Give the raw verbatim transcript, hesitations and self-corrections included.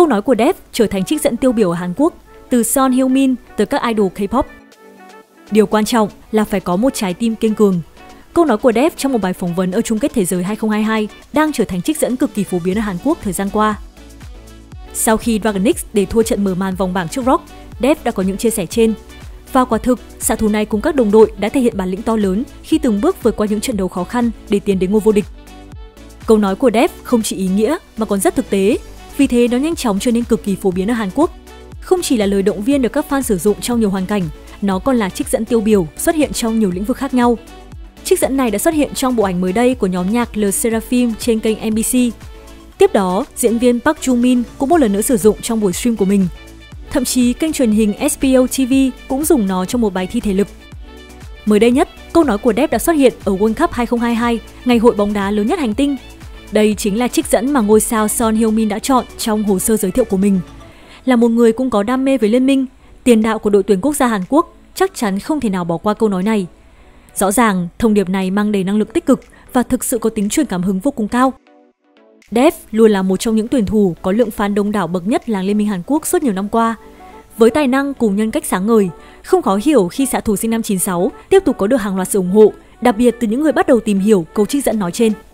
Câu nói của Dev trở thành trích dẫn tiêu biểu ở Hàn Quốc, từ Son Heung-min tới các idol K-pop. Điều quan trọng là phải có một trái tim kiên cường. Câu nói của Dev trong một bài phỏng vấn ở chung kết thế giới hai không hai hai đang trở thành trích dẫn cực kỳ phổ biến ở Hàn Quốc thời gian qua. Sau khi Dragon X để thua trận mở màn vòng bảng trước Rock, Dev đã có những chia sẻ trên. Và quả thực, xạ thủ này cùng các đồng đội đã thể hiện bản lĩnh to lớn khi từng bước vượt qua những trận đấu khó khăn để tiến đến ngôi vô địch. Câu nói của Dev không chỉ ý nghĩa mà còn rất thực tế, vì thế nó nhanh chóng trở nên cực kỳ phổ biến ở Hàn Quốc. Không chỉ là lời động viên được các fan sử dụng trong nhiều hoàn cảnh, nó còn là trích dẫn tiêu biểu xuất hiện trong nhiều lĩnh vực khác nhau. Trích dẫn này đã xuất hiện trong bộ ảnh mới đây của nhóm nhạc Le Sserafim trên kênh em bê xê. Tiếp đó, diễn viên Park Joo-min cũng một lần nữa sử dụng trong buổi stream của mình. Thậm chí kênh truyền hình ét pê ô tê vê cũng dùng nó trong một bài thi thể lực. Mới đây nhất, câu nói của Dev đã xuất hiện ở World Cup hai không hai hai, ngày hội bóng đá lớn nhất hành tinh. Đây chính là trích dẫn mà ngôi sao Son Heung-min đã chọn trong hồ sơ giới thiệu của mình. Là một người cũng có đam mê với liên minh, tiền đạo của đội tuyển quốc gia Hàn Quốc chắc chắn không thể nào bỏ qua câu nói này. Rõ ràng, thông điệp này mang đầy năng lượng tích cực và thực sự có tính truyền cảm hứng vô cùng cao. Dev luôn là một trong những tuyển thủ có lượng fan đông đảo bậc nhất làng Liên minh Hàn Quốc suốt nhiều năm qua. Với tài năng cùng nhân cách sáng ngời, không khó hiểu khi xạ thủ sinh năm chín sáu tiếp tục có được hàng loạt sự ủng hộ, đặc biệt từ những người bắt đầu tìm hiểu câu trích dẫn nói trên.